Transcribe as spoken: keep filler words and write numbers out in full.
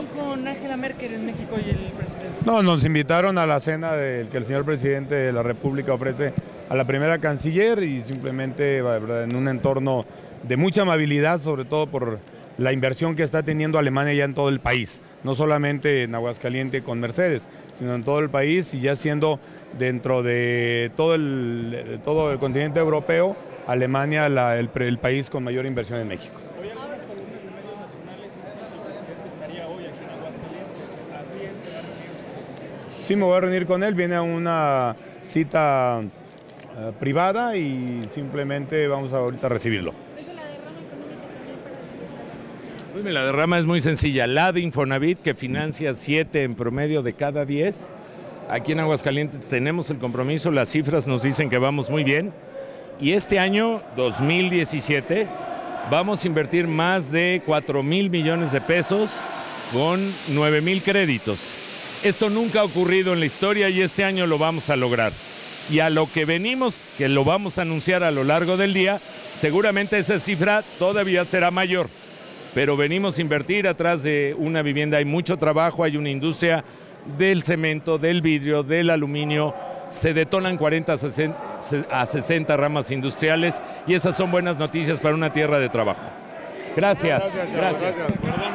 con Angela Merkel en México y el presidente? No, nos invitaron a la cena del que el señor presidente de la República ofrece a la primera canciller y simplemente ¿verdad? En un entorno de mucha amabilidad, sobre todo por la inversión que está teniendo Alemania ya en todo el país, no solamente en Aguascalientes con Mercedes, sino en todo el país y ya siendo dentro de todo el, todo el continente europeo, Alemania la, el, el país con mayor inversión en México. Hoy algunas columnas de medios nacionales dicen que el presidente estaría hoy aquí en Aguascalientes. ¿Así es? ¿Se va a reunir? Sí, me voy a reunir con él, viene a una cita uh, privada y simplemente vamos a ahorita a recibirlo. Pues la derrama es muy sencilla, la de Infonavit que financia siete en promedio de cada diez. Aquí en Aguascalientes tenemos el compromiso, las cifras nos dicen que vamos muy bien. Y este año, dos mil diecisiete, vamos a invertir más de cuatro mil millones de pesos con nueve mil créditos. Esto nunca ha ocurrido en la historia y este año lo vamos a lograr. Y a lo que venimos, que lo vamos a anunciar a lo largo del día, seguramente esa cifra todavía será mayor. Pero venimos a invertir atrás de una vivienda, hay mucho trabajo, hay una industria del cemento, del vidrio, del aluminio, se detonan cuarenta a sesenta ramas industriales y esas son buenas noticias para una tierra de trabajo. Gracias. Gracias. Gracias. Gracias.